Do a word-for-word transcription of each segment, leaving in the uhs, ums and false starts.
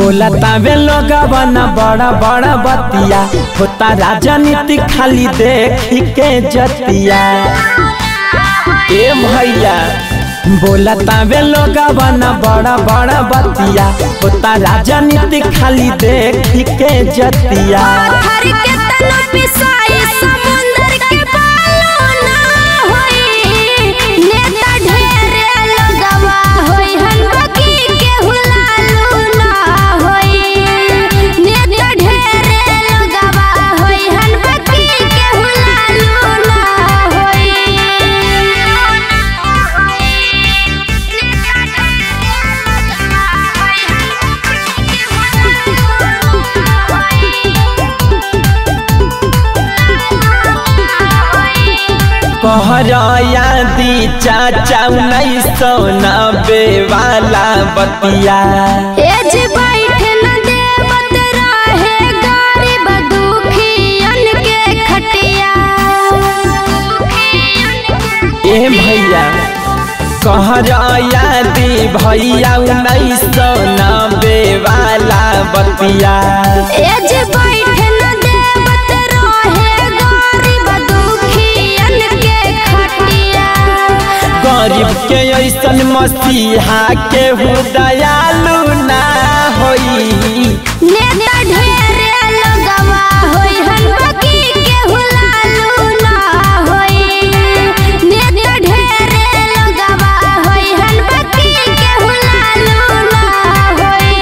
बोला तावे लोग बना बड़ा बड़ा बतिया होता राजनीति खाली देख के जतिया। ए भैया बोला तावे लोग बना बड़ा बड़ा बतिया होता राजनीति खाली देख के जतिया। कहरायादी चाचा उन्नीस सौ नब्बे वाला बतिया। एज बैठे न देवत रहे गरीब दुखियन के खटिया। ए भैया कहरायादी भैया उन्नीस सौ नब्बे वाला बतिया। एज बैठे न देवत रहे गरीब दुखियन के खटिया। गरीब के ऐसन मसीहा के दयालु ना होई। नेता ढेरे लगवा होई हन बाकी के हुलालू ना होई। नेता ढेरे लगवा होई हन बाकी के हुलालू ना होई।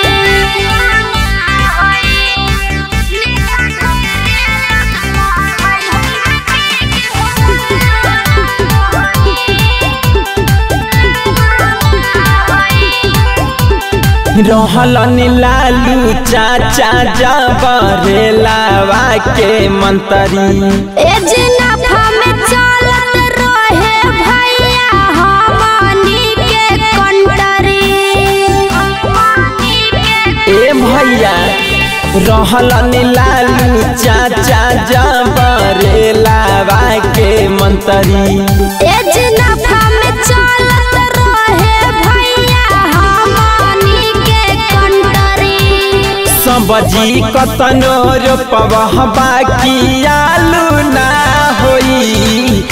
रहलन लालू चाचा जबरेलावा के मंत्री। एज नफा में चलत रहे भैया हमनी के कंटरी। ए भैया रहलन लालू चाचा जबरेलावा के मंत्री। एज नफा में चलत रहे भैया हमनी के कंटरी। सबजी कतनो रोपबह बाकी आलू ना होई।